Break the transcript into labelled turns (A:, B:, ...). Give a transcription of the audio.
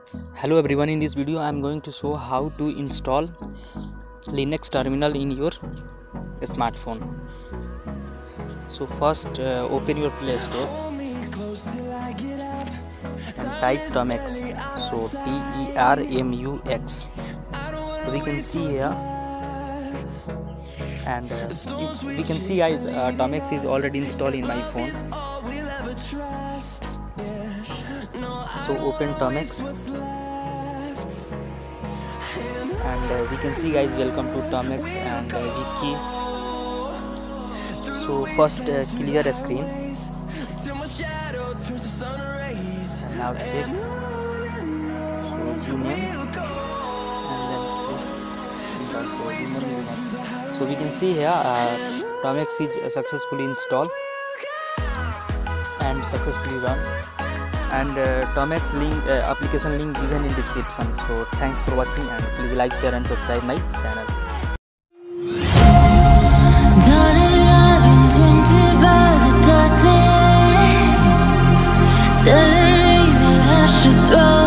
A: Hello everyone, in this video I am going to show how to install Linux terminal in your smartphone. So first open your Play Store and type Termux. So Termux. So we can see here, and we can see guys, Termux is already installed in my phone. So open Termux, and we can see guys, welcome to Termux and wiki. So first clear screen, and now check. So Gmail, and then click also email. So we can see here Termux is successfully installed and successfully run, and Termux link, application link given in description. So thanks for watching, and please like, share and subscribe my channel.
B: Darling, I've been tempted by the darkness, telling me that I should throw